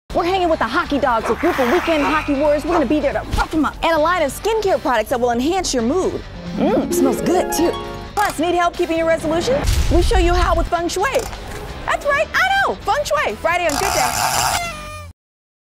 We're hanging with the hockey dogs, a group of weekend hockey warriors. We're gonna be there to rough them up. And a line of skincare products that will enhance your mood. Smells good too. Plus, need help keeping your resolution? We show you how with Feng Shui. That's right, I know, Feng Shui, Friday on Good Day.